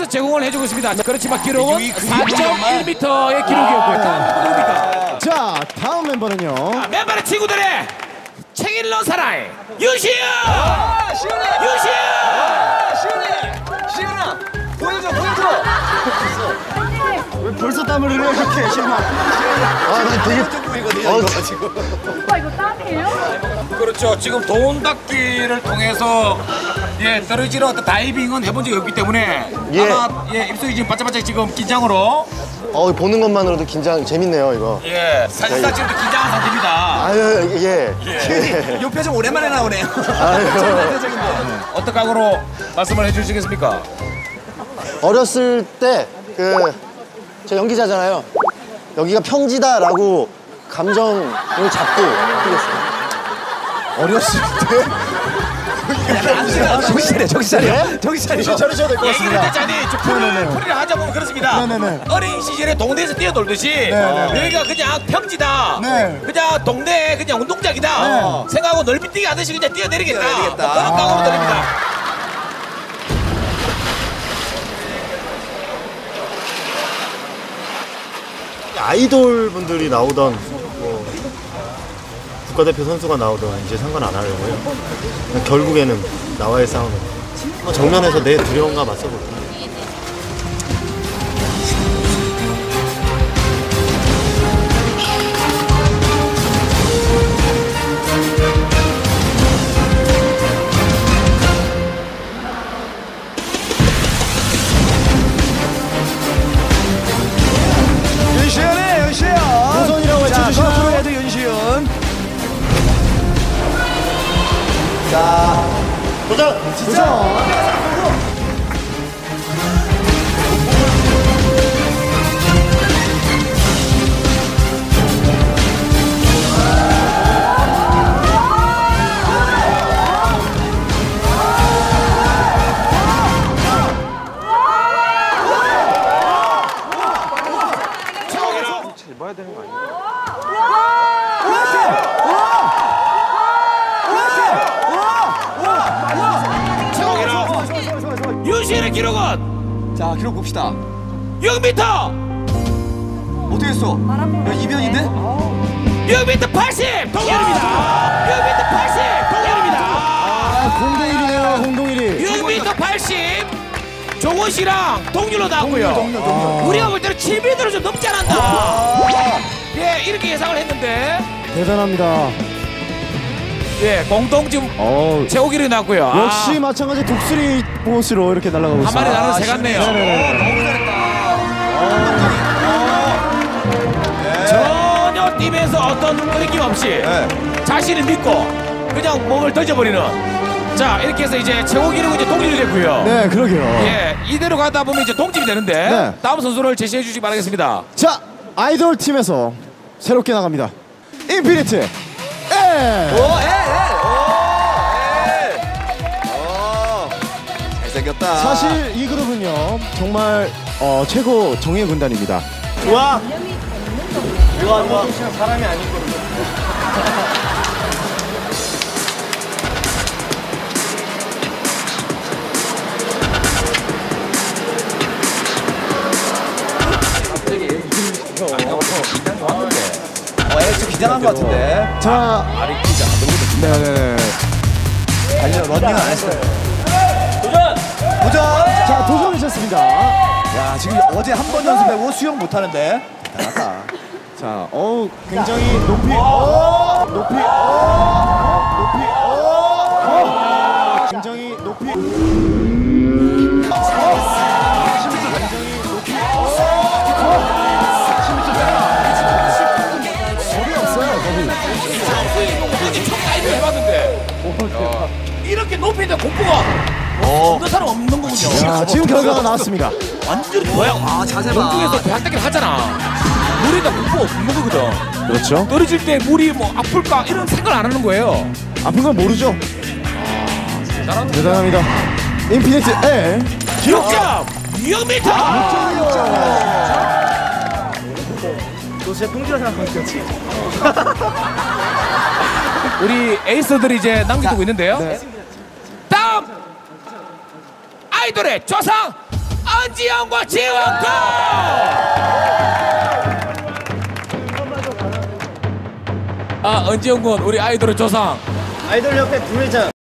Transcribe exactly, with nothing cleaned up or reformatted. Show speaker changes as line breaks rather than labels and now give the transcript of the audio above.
제공을 해주고 있습니다. 그렇지만 기록은 사 점 일 미터의 기록이었고요. 다음 누굽니까?
자, 다음 멤버는요.
아, 멤버는 친구들의 책일러 사나이 유시은!
아, 시은아!
유시은!
아, 시은이! 시은아! 보여줘, 보여줘!
왜 벌써 땀을 흘려 이렇게 시은아. 아, 나 되게
보이거든요, 이거 지금.
오빠 이거 땀이에요?
그렇죠. 지금 돈 닦기를 통해서 예 떨어지는 어떤 다이빙은 해본 적이 없기 때문에
예.
아마 예 입속이 지금 바짝바짝 지금 긴장으로
어, 보는 것만으로도 긴장 재밌네요, 이거.
예 사실상 지금도 긴장한 상태입니다.
아유, 예.
예.
요 표정 오랜만에 나오네요.
아유.
어떤 각오로 말씀을 해주시겠습니까?
어렸을 때, 그, 저 연기자잖아요. 여기가 평지다라고 감정을 잡고 뛰겠어요.
어렸을 때?
정신 차려, 정신 차려.
네?
정신 차려.
정신 차리셔야 될 것
얘기를
같습니다.
듣자니 좀 풀- 풀이를 하자 보면 그렇습니다.
네네네.
어린 시절에 동네에서 뛰어놀듯이
네네.
여기가 그냥 평지다.
네.
그냥 동네 그냥 운동장이다.
네.
생각하고 넓이 뛰기 하듯이 그냥 뛰어내리겠다.
뛰어내리겠다.
뭐 그런 각오로 드립니다.
아이돌 분들이 나오던, 뭐, 국가대표 선수가 나오던 이제 상관 안 하려고요. 그냥 결국에는 나와의 싸움을. 정면에서 내 두려움과 맞서볼게요.
윤시은이, 윤시은.
도전이라고 외쳐주시는
자,
프로헤드 윤시은.
자,
도전!
도전!
유시의 기록은
자, 기록 봅시다.
육 미터.
어떻게 했어? 야, 이변인데?
육 미터 팔십 동률입니다. 육 미터 팔십 동률입니다.
아, 공동 일 위네요, 공동 일 위.
육 미터 팔십 종원 씨랑 동률로 나왔고요.
동률, 동률.
우리가 볼 때는 칠 미터를 좀 넘지 않았나. 예, 이렇게 예상을 했는데
대단합니다.
예, 공동 지금
어,
최고 기록이 나왔고요.
역시
아,
마찬가지 독수리 보스로 이렇게 날아가고
한
있습니다.
마리 나는
아,
새 같네요.
네네네.
전혀 뛰면서 어떤 느낌 없이 자신을 믿고 그냥 몸을 던져버리는. 자, 이렇게 해서 이제 최고 기록은 이제 동률이 됐고요.
네, 그러게요.
예, 이대로 가다 보면 이제 동점이 되는데
네.
다음 선수를 제시해 주시기 바라겠습니다.
자, 아이돌 팀에서 새롭게 나갑니다. 인피니트 에.
오, 에, 에, 오, 에. 오, 잘생겼다.
사실 이 그룹은요 정말 어, 최고 정예 군단입니다.
좋아! 좋아, 좋아. 사람이 아니고.
어, 애 좀 긴장한 것 같은데.
자, 네네네.
달려, 러닝 안 했어요. 도전! 도전!
자, 도전하셨습니다.
야, 지금 어제 한 번 연습하고 수영 못 하는데. 대단하다.
자, 어우 굉장히 높이, 어, 높이, 어, 높이, 어, 굉장히 높이.
다이빙 해봤는데 이렇게 높이인데 공포가 없는 사람 없는 거군요.
자, 지금 결과가 나왔습니다.
완전히 뭐야?
아, 자세 봐.
공중에서 대학대기를 하잖아. 물에다 공포가 없는 거거든.
그렇죠.
떨어질 때 물이 뭐 아플까 이런 생각을 안 하는 거예요.
아픈 건 모르죠. 대단합니다. 인피니트 에.
기록점 육 미터.
너 진짜 평지라 생각하겠지?
우리 에이스들이 이제 남겨두고 있는데요.
네.
다음 아이돌의 조상 안재. 은지영과 지원고. 아 은지영 군 우리 아이돌의 조상.
아이돌 협회 부회장.